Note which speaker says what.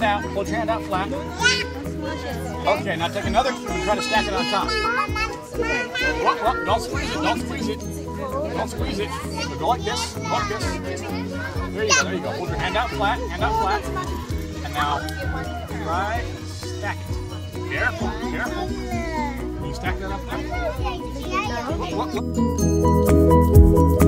Speaker 1: hand out. Hold your hand out flat. Okay, now take another cube and try to stack it on top. Whoop, don't squeeze it. Don't squeeze it. Don't squeeze it. So go like this. Go like this. There you go. There you go. Hold your hand out flat. Hand out flat. And now try and stack it. Careful. Careful. Can you stack that up now? Look.